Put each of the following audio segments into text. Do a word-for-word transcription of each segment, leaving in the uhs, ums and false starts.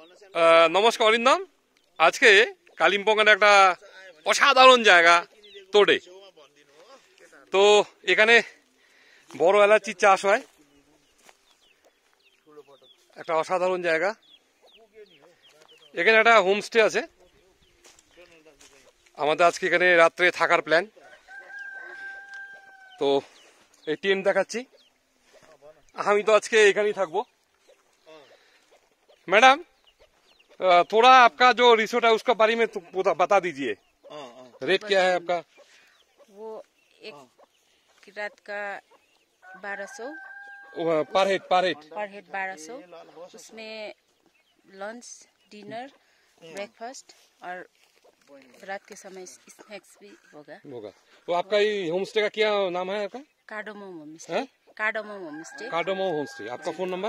নমস্কার অরিন্দম। আজকে কালিম্পংয়ের একটা অসাধারণ জায়গা তোড়ে। তো এখানে বড় এলাচির চাষ হয়, একটা অসাধারণ জায়গা। এখানে একটা হোমস্টে আছে, আমাদের আজকে এখানে রাত্রে থাকার প্ল্যান। তো এই টেন্ট দেখাচ্ছি, আমি তো আজকে এখানেই থাকবো। मैडम थोड़ा आपका जो रिसोर्ट है उसका बारे में बता दीजिए, रेट क्या है आपका? वो एक रात का बारह सौ पर हेड पर हेड पर हेड बारह सौ। उसमें लंच, डिनर, ब्रेकफास्ट और रात के समय स्नैक्स भी होगा होगा तो आपका ये होम स्टे का क्या नाम है आपका? Cardamom home stay. Cardamom home stay cardamom home stay. आपका phone number?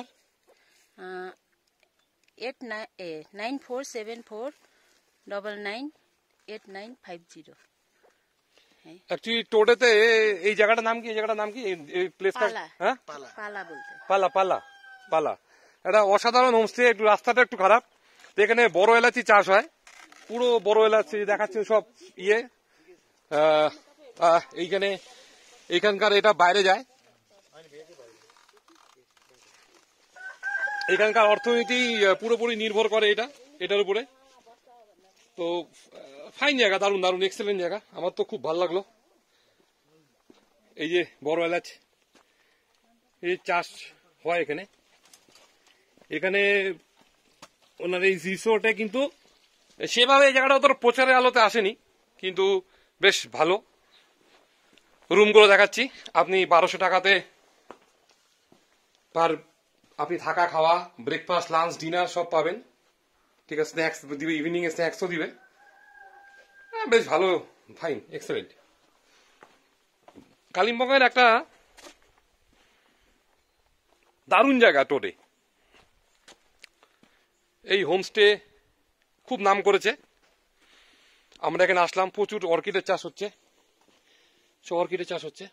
Eight nine four seven four double nine eight nine five zero. Actually टोडेতে এই জায়গাটার নাম কি? এই জায়গাটার নাম কি? এই প্লেসটা হ্যাঁ পালা পালা বলতে পালা পালা পালা। এটা অসাধারণ হোমস্টে, একটু রাস্তাটা একটু খারাপ। তো এখানে বড় এলাচি চাষ হয়, পুরো বড় এলাচি দেখাচ্ছে সব ইয়ে। এইখানে এইখানকার এটা বাইরে যায়। এখানকার অর্থনীতি পুরোপুরি নির্ভর করে এটা এটার উপরে। তো ফাইন জায়গা, দারুণ দারুণ এক্সেলেন্ট জায়গা, আমার তো খুব ভালো লাগলো। এই যে বড় এলাচ এই চাষ হয় এখানে। এখানে ওনার এই রিসোর্টে কিন্তু সেভাবে এই জায়গাটা অত প্রচারের আলোতে আসেনি, কিন্তু বেশ ভালো। রুমগুলো দেখাচ্ছি, আপনি বারোশো টাকাতে পার আপনি থাকা খাওয়া ব্রেকফাস্ট লাঞ্চ ডিনার সব পাবেন। ঠিক আছে, স্ন্যাক্স দিবে, ইভিনিং এ স্ন্যাক্সও দিবে। বেশ ভালো, ফাইন, এক্সেলেন্ট। কালিম্পংয়ের একটা দারুণ জায়গা টোটে। এই হোমস্টে খুব নাম করেছে। আমরা এখানে আসলাম, প্রচুর অর্কিডের চাষ হচ্ছে, সব অর্কিডের চাষ হচ্ছে।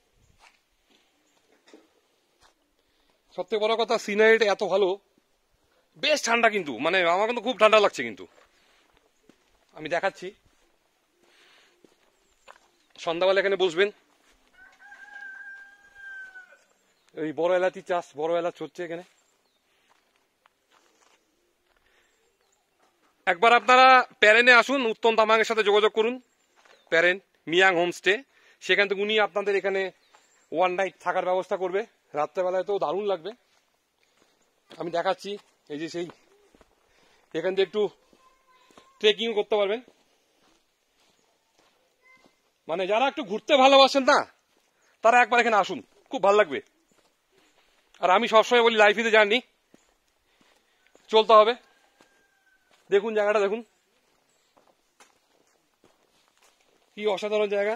সবথেকে বড় কথা সিনারিটা এত ভালো, বেশ ঠান্ডা, কিন্তু মানে আমার কিন্তু খুব ঠান্ডা লাগছে। কিন্তু আমি দেখাচ্ছি, সন্ধ্যাবেলা এখানে বসবেন, এই বড় এলাচি চাষ, বড় এলাচ হচ্ছে এখানে। একবার আপনারা প্যারেনে আসুন, উত্তম তামাংয়ের সাথে যোগাযোগ করুন। প্যারেন মিয়াং হোমস্টে, সেখান থেকে উনি আপনাদের এখানে ওয়ান নাইট থাকার ব্যবস্থা করবে। রাত্রেবেলায় তো দারুণ লাগবে। আমি দেখাচ্ছি, এই যে সেই এখান থেকে একটু ট্রেকিং করতে পারবেন। মানে যারা একটু ঘুরতে ভালোবাসেন না, তারা একবার এখানে আসুন, খুব ভালো লাগবে। আর আমি সবসময় বলি, লাইফ ইজ এ জার্নি, চলতে হবে। দেখুন জায়গাটা, দেখুন কি অসাধারণ জায়গা।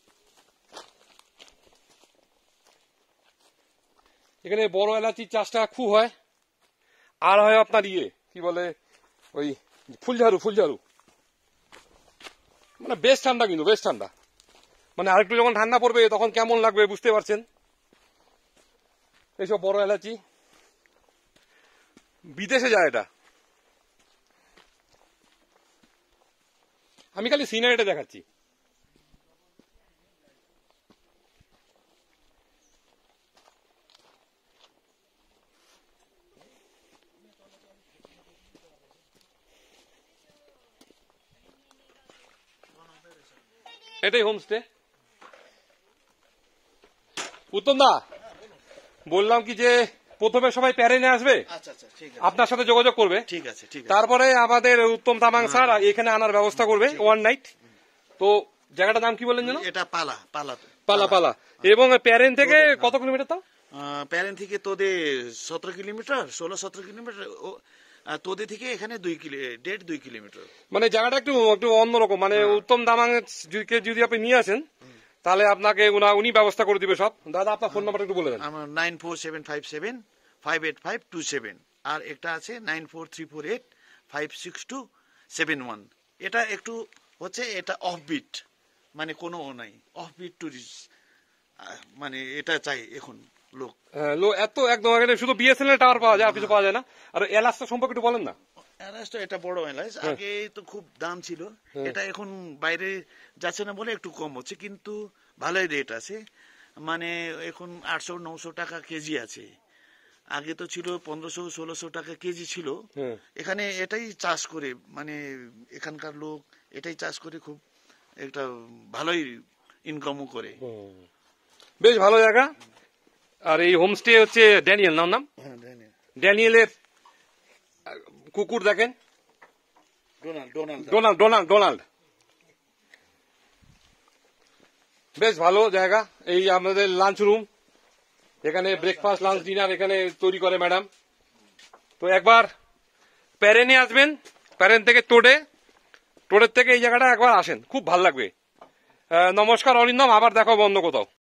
এখানে বড় এলাচির চাষটা খুব হয়। আর হয় আপনার ইয়ে কি বলে, ওই ফুলঝাড়ু ফুলঝাড়ু মানে বেশ ঠান্ডা, কিন্তু বেশ ঠান্ডা। মানে আরেকটু যখন ঠান্ডা পড়বে তখন কেমন লাগবে বুঝতে পারছেন। এইসব বড় এলাচি বিদেশে যায় এটা। আমি খালি সিনারিটা দেখাচ্ছি। এটাই হোমস্টে। উত্তম দা, বললাম কি যে প্রথমে সবাই প্যারেনে আসবে, আপনার সাথে যোগাযোগ করবে, ঠিক আছে, তারপরে আমাদের উত্তম তামাং স্যার এখানে আনার ব্যবস্থা করবে ওয়ান নাইট। তো জায়গাটার নাম কি বললেন যেন? এটা পালা পালা পালা পালা। এবং প্যারেন থেকে কত কিলোমিটার? তাও প্যারেন থেকে তোদে সতেরো কিলোমিটার, ষোলো সতেরো কিলোমিটার। তোদে থেকে এখানে দুই কিলো দেড় দুই কিলোমিটার। মানে জায়গাটা একটু একটু অন্যরকম। মানে উত্তম তামাং যদি আপনি নিয়ে আসেন তাহলে আপনাকে উনি ব্যবস্থা করে দিবে সব। দাদা আপনার ফোন নাম্বারটা একটু বলে দেন। আমার nine four seven five seven five eight five two seven, আর একটা আছে nine four three four eight five six two seven one. এটা একটু হচ্ছে, এটা অফবিট, মানে কোনো নাই, অফবিট টুরিস্ট, মানে এটা চাই এখন লোক। হ্যাঁ, লো এত একদম এখানে শুধু বিএসএনএল টাওয়ার পাওয়া যায়, আর কিছু পাওয়া যায় না। আর এলাচটা সম্পর্কে একটু বলেন না। এলাচ তো এটা বড় এলাচ, আগে তো খুব দাম ছিল, এটা এখন বাইরে যাচ্ছে না বলে একটু কম হচ্ছে, কিন্তু ভালোই রেট আছে, মানে এখন আটশো নশো টাকা কেজি আছে, আগে তো ছিল পনেরোশো ষোলোশো টাকা কেজি ছিল। এখানে এটাই চাষ করে, মানে এখানকার লোক এটাই চাষ করে খুব একটা ভালোই ইনকামও করে। বেশ ভালো জায়গা। আর এই হোমস্টে হচ্ছে ড্যানিয়েল নাম নাম হ্যাঁ, ধন্যবাদ। ড্যানিয়েলের কুকুর দেখেন, Donald Donald Donald Donald Donald বেশ ভালো জায়গা। এই আমাদের লাঞ্চ রুম, এখানে ব্রেকফাস্ট লাঞ্চ ডিনার এখানে তৈরি করে ম্যাডাম। তো একবার প্যারেনে আসবেন, প্যারেন থেকে টোডে, টোডের থেকে এই জায়গাটা একবার আসেন, খুব ভালো লাগবে। আহ, নমস্কার অরিন্দম, আবার দেখো অন্য কোথাও।